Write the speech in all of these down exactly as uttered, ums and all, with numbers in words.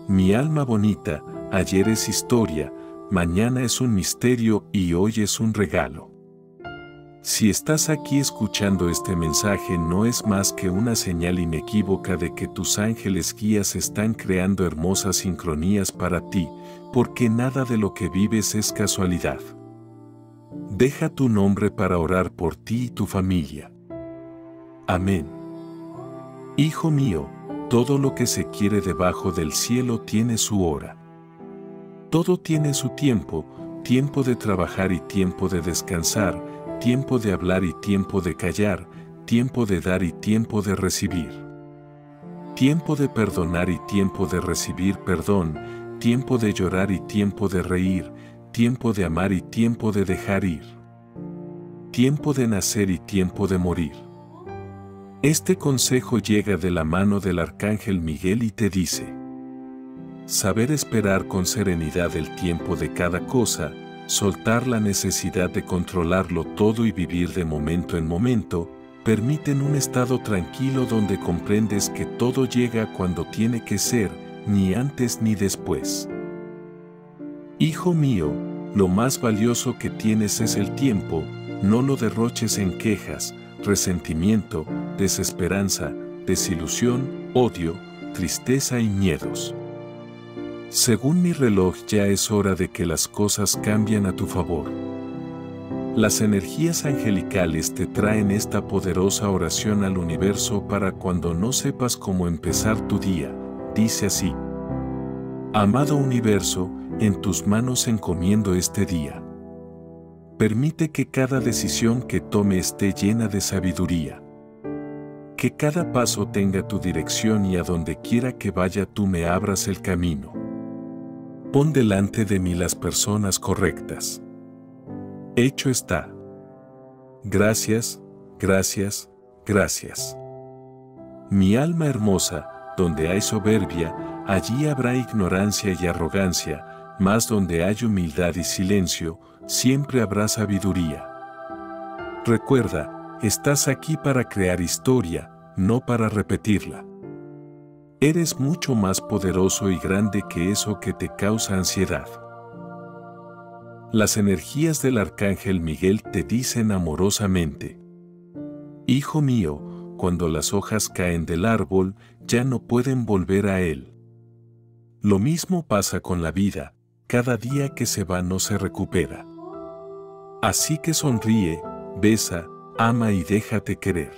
Mi alma bonita, ayer es historia, mañana es un misterio y hoy es un regalo. Si estás aquí escuchando este mensaje no es más que una señal inequívoca de que tus ángeles guías están creando hermosas sincronías para ti, porque nada de lo que vives es casualidad. Deja tu nombre para orar por ti y tu familia. Amén. Hijo mío, todo lo que se quiere debajo del cielo tiene su hora. Todo tiene su tiempo, tiempo de trabajar y tiempo de descansar, tiempo de hablar y tiempo de callar, tiempo de dar y tiempo de recibir. Tiempo de perdonar y tiempo de recibir perdón, tiempo de llorar y tiempo de reír, tiempo de amar y tiempo de dejar ir. Tiempo de nacer y tiempo de morir. Este consejo llega de la mano del Arcángel Miguel y te dice: saber esperar con serenidad el tiempo de cada cosa, soltar la necesidad de controlarlo todo y vivir de momento en momento, permiten un estado tranquilo donde comprendes que todo llega cuando tiene que ser, ni antes ni después. Hijo mío, lo más valioso que tienes es el tiempo, no lo derroches en quejas, resentimiento, desesperanza, desilusión, odio, tristeza y miedos. Según mi reloj ya es hora de que las cosas cambien a tu favor. Las energías angelicales te traen esta poderosa oración al universo para cuando no sepas cómo empezar tu día. Dice así: amado universo, en tus manos encomiendo este día. Permite que cada decisión que tome esté llena de sabiduría. Que cada paso tenga tu dirección y a donde quiera que vaya tú me abras el camino. Pon delante de mí las personas correctas. Hecho está. Gracias, gracias, gracias. Mi alma hermosa, donde hay soberbia, allí habrá ignorancia y arrogancia, mas donde hay humildad y silencio, siempre habrá sabiduría. Recuerda, estás aquí para crear historia, no para repetirla. Eres mucho más poderoso y grande que eso que te causa ansiedad. Las energías del Arcángel Miguel te dicen amorosamente: hijo mío, cuando las hojas caen del árbol, ya no pueden volver a él. Lo mismo pasa con la vida, cada día que se va no se recupera. Así que sonríe, besa, ama y déjate querer.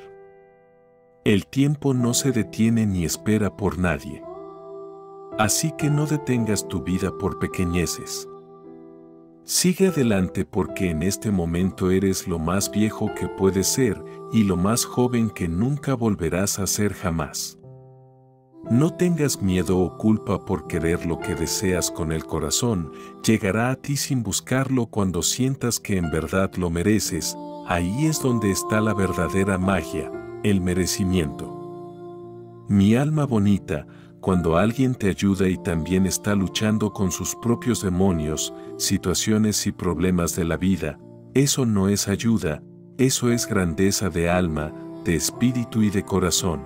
El tiempo no se detiene ni espera por nadie. Así que no detengas tu vida por pequeñeces. Sigue adelante porque en este momento eres lo más viejo que puedes ser y lo más joven que nunca volverás a ser jamás. No tengas miedo o culpa por querer lo que deseas con el corazón, llegará a ti sin buscarlo cuando sientas que en verdad lo mereces, ahí es donde está la verdadera magia, el merecimiento. Mi alma bonita, cuando alguien te ayuda y también está luchando con sus propios demonios, situaciones y problemas de la vida, eso no es ayuda, eso es grandeza de alma, de espíritu y de corazón.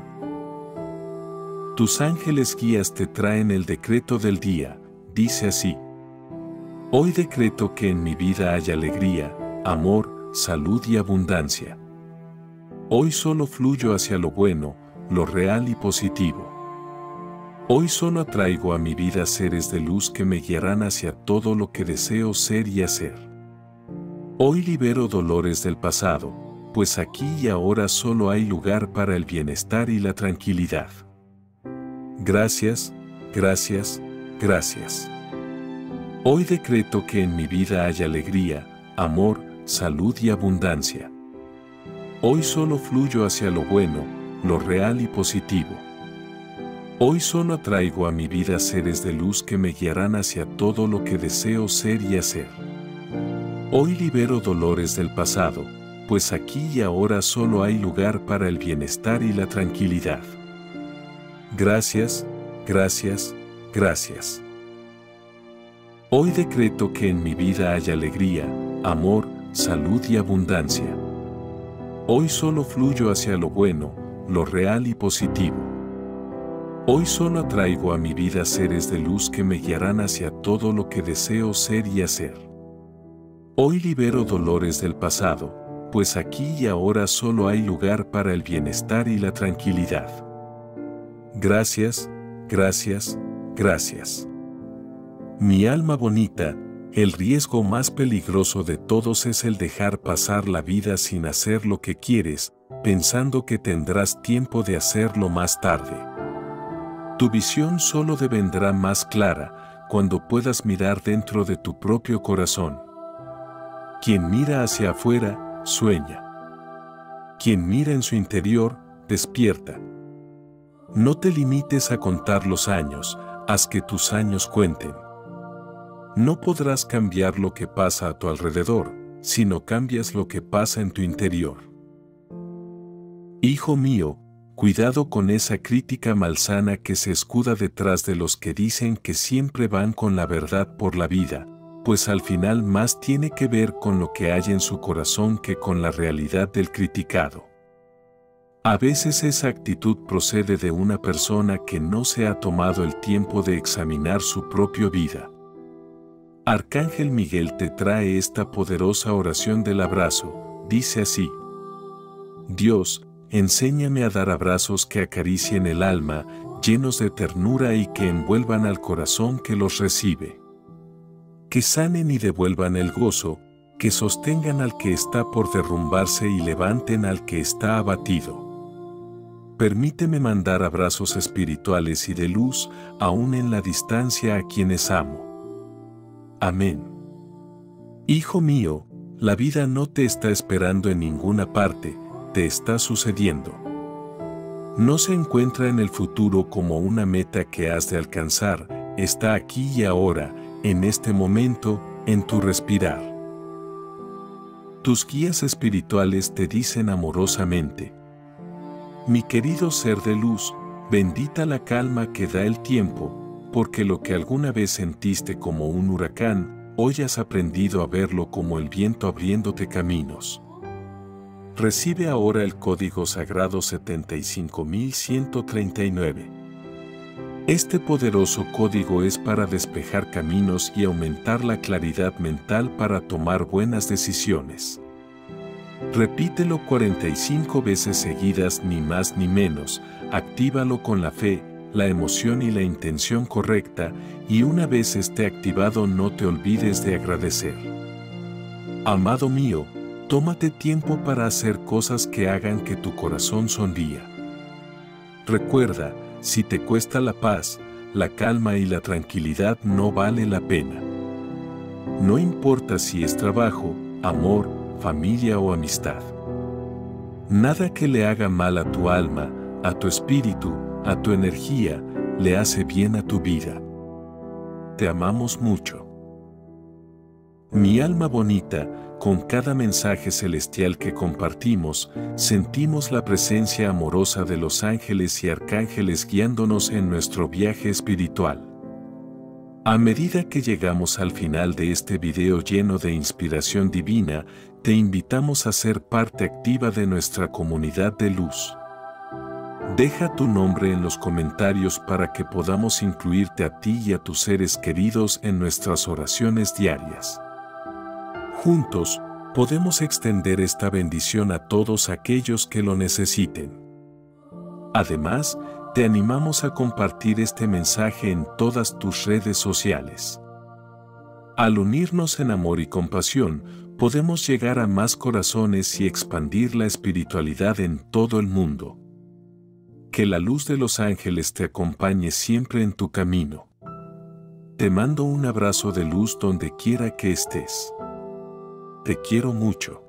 Tus ángeles guías te traen el decreto del día, dice así: hoy decreto que en mi vida haya alegría, amor, salud y abundancia. Hoy solo fluyo hacia lo bueno, lo real y positivo. Hoy solo atraigo a mi vida seres de luz que me guiarán hacia todo lo que deseo ser y hacer. Hoy libero dolores del pasado, pues aquí y ahora solo hay lugar para el bienestar y la tranquilidad. Gracias, gracias, gracias. Hoy decreto que en mi vida haya alegría, amor, salud y abundancia. Hoy solo fluyo hacia lo bueno, lo real y positivo. Hoy solo atraigo a mi vida seres de luz que me guiarán hacia todo lo que deseo ser y hacer. Hoy libero dolores del pasado, pues aquí y ahora solo hay lugar para el bienestar y la tranquilidad. Gracias, gracias, gracias. Hoy decreto que en mi vida haya alegría, amor, salud y abundancia. Hoy solo fluyo hacia lo bueno, lo real y positivo. Hoy solo atraigo a mi vida seres de luz que me guiarán hacia todo lo que deseo ser y hacer. Hoy libero dolores del pasado, pues aquí y ahora solo hay lugar para el bienestar y la tranquilidad. Gracias, gracias, gracias. Mi alma bonita, el riesgo más peligroso de todos es el dejar pasar la vida sin hacer lo que quieres, pensando que tendrás tiempo de hacerlo más tarde. Tu visión solo devendrá más clara cuando puedas mirar dentro de tu propio corazón. Quien mira hacia afuera, sueña. Quien mira en su interior, despierta. No te limites a contar los años, haz que tus años cuenten. No podrás cambiar lo que pasa a tu alrededor, sino cambias lo que pasa en tu interior. Hijo mío, cuidado con esa crítica malsana que se escuda detrás de los que dicen que siempre van con la verdad por la vida, pues al final más tiene que ver con lo que hay en su corazón que con la realidad del criticado. A veces esa actitud procede de una persona que no se ha tomado el tiempo de examinar su propia vida. Arcángel Miguel te trae esta poderosa oración del abrazo, dice así: Dios, enséñame a dar abrazos que acaricien el alma, llenos de ternura y que envuelvan al corazón que los recibe. Que sanen y devuelvan el gozo, que sostengan al que está por derrumbarse y levanten al que está abatido. Permíteme mandar abrazos espirituales y de luz, aún en la distancia a quienes amo. Amén. Hijo mío, la vida no te está esperando en ninguna parte, te está sucediendo. No se encuentra en el futuro como una meta que has de alcanzar, está aquí y ahora, en este momento, en tu respirar. Tus guías espirituales te dicen amorosamente: mi querido ser de luz, bendita la calma que da el tiempo, porque lo que alguna vez sentiste como un huracán, hoy has aprendido a verlo como el viento abriéndote caminos. Recibe ahora el código sagrado setenta y cinco mil ciento treinta y nueve. Este poderoso código es para despejar caminos y aumentar la claridad mental para tomar buenas decisiones. Repítelo cuarenta y cinco veces seguidas, ni más ni menos, actívalo con la fe, la emoción y la intención correcta, y una vez esté activado no te olvides de agradecer. Amado mío, tómate tiempo para hacer cosas que hagan que tu corazón sonría. Recuerda, si te cuesta la paz, la calma y la tranquilidad no vale la pena. No importa si es trabajo, amor, familia o amistad. Nada que le haga mal a tu alma, a tu espíritu, a tu energía, le hace bien a tu vida. Te amamos mucho. Mi alma bonita, con cada mensaje celestial que compartimos, sentimos la presencia amorosa de los ángeles y arcángeles guiándonos en nuestro viaje espiritual. A medida que llegamos al final de este video lleno de inspiración divina, te invitamos a ser parte activa de nuestra comunidad de luz. Deja tu nombre en los comentarios para que podamos incluirte a ti y a tus seres queridos en nuestras oraciones diarias. Juntos, podemos extender esta bendición a todos aquellos que lo necesiten. Además, te animamos a compartir este mensaje en todas tus redes sociales. Al unirnos en amor y compasión, podemos llegar a más corazones y expandir la espiritualidad en todo el mundo. Que la luz de los ángeles te acompañe siempre en tu camino. Te mando un abrazo de luz donde quiera que estés. Te quiero mucho.